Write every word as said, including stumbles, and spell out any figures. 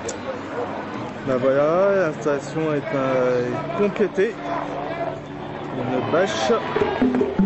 Ben voilà, l'installation est, euh, est complétée. Une bâche.